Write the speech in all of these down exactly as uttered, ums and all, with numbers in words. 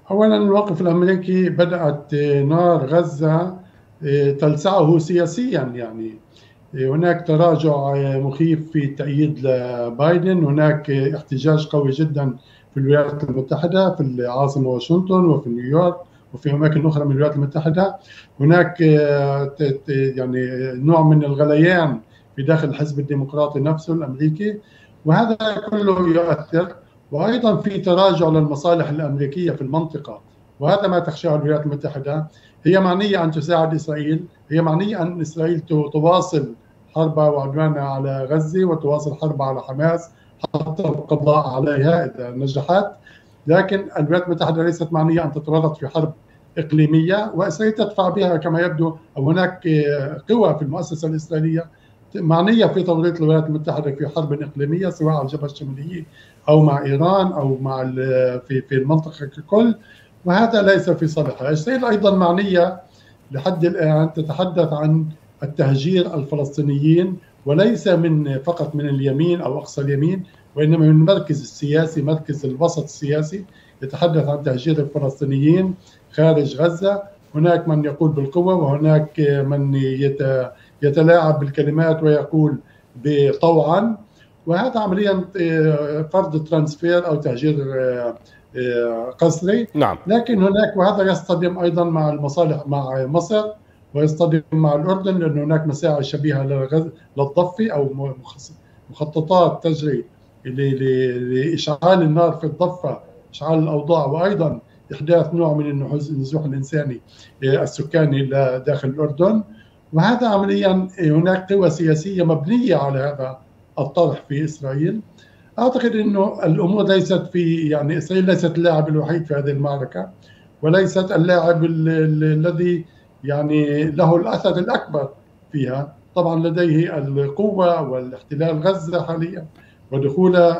أولا الموقف الأمريكي بدأت نار غزة تلسعه سياسيا، يعني هناك تراجع مخيف في تأييد بايدن، هناك احتجاج قوي جدا في الولايات المتحدة، في العاصمة واشنطن وفي نيويورك وفي أماكن أخرى من الولايات المتحدة. هناك يعني نوع من الغليان في داخل الحزب الديمقراطي نفسه الأمريكي، وهذا كله يؤثر. وأيضا في تراجع للمصالح الأمريكية في المنطقة، وهذا ما تخشاه الولايات المتحدة. هي معنية أن تساعد إسرائيل، هي معنية أن إسرائيل تواصل حربها وعدوانها على غزة وتواصل حربها على حماس حتى القضاء عليها إذا نجحت. لكن الولايات المتحدة ليست معنية أن تتورط في حرب إقليمية، وإسرائيل تدفع بها كما يبدو، أو هناك قوى في المؤسسة الإسرائيلية معنية في توريط الولايات المتحدة في حرب إقليمية، سواء على الجبهة الشمالية أو مع إيران أو مع في في المنطقة ككل، وهذا ليس في صالحها. إسرائيل أيضا معنية لحد الآن تتحدث عن التهجير الفلسطينيين، وليس من فقط من اليمين أو أقصى اليمين، وإنما من المركز السياسي، مركز الوسط السياسي، يتحدث عن تهجير الفلسطينيين خارج غزة. هناك من يقول بالقوة، وهناك من يتلاعب بالكلمات ويقول بطوعا، وهذا عمليا فرض ترانسفير أو تهجير قسري. نعم. لكن هناك، وهذا يصطدم أيضا مع المصالح مع مصر ويصطدم مع الأردن، لأن هناك مساعي شبيهة للضفة أو مخططات تجري لإشعال النار في الضفة، إشعال الأوضاع، وأيضا إحداث نوع من النزوح الإنساني السكاني داخل الأردن. وهذا عمليا هناك قوى سياسية مبنية على هذا الطرح في إسرائيل. أعتقد أنه الأمور ليست في يعني إسرائيل ليست اللاعب الوحيد في هذه المعركة، وليست اللاعب الذي يعني له الأثر الأكبر فيها. طبعا لديه القوة والاحتلال غزة حاليا، ودخولها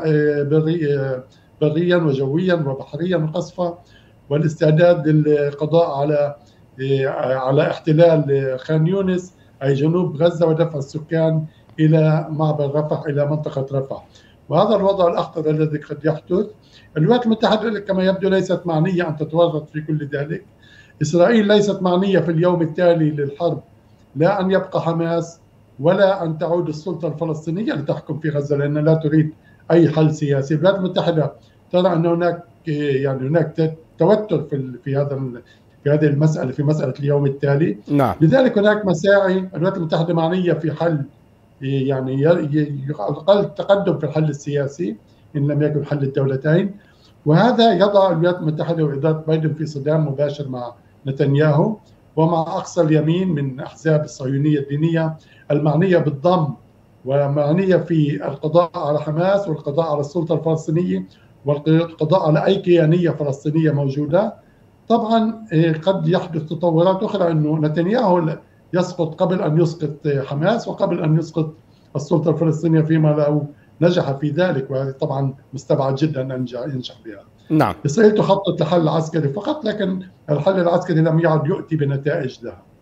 بريا وجويا وبحريا وقصفا، والاستعداد للقضاء على على احتلال خان يونس أي جنوب غزة، ودفع السكان إلى معبر رفح، إلى منطقة رفح. وهذا الوضع الأخطر الذي قد يحدث. الولايات المتحدة كما يبدو ليست معنية أن تتورط في كل ذلك. إسرائيل ليست معنية في اليوم التالي للحرب لا أن يبقى حماس ولا أن تعود السلطة الفلسطينية لتحكم في غزة، لأنها لا تريد أي حل سياسي. الولايات المتحدة ترى أن هناك يعني هناك توتر في في هذا في هذه المسألة، في مسألة اليوم التالي. نعم. لذلك هناك مساعي. الولايات المتحدة معنية في حل يعني يقل تقدم في الحل السياسي إن لم يكن حل الدولتين، وهذا يضع الولايات المتحدة وإدارة بايدن في صدام مباشر مع نتنياهو ومع أقصى اليمين من أحزاب الصهيونية الدينية المعنية بالضم ومعنية في القضاء على حماس والقضاء على السلطة الفلسطينية والقضاء على أي كيانية فلسطينية موجودة. طبعا قد يحدث تطورات أخرى، أنه نتنياهو يسقط قبل أن يسقط حماس وقبل أن يسقط السلطة الفلسطينية فيما لو نجح في ذلك، وهذا طبعا مستبعد جدا أن ينجح بها. نعم. إسرائيل تخطط لحل عسكري فقط، لكن الحل العسكري لم يعد يؤتي بنتائج لها.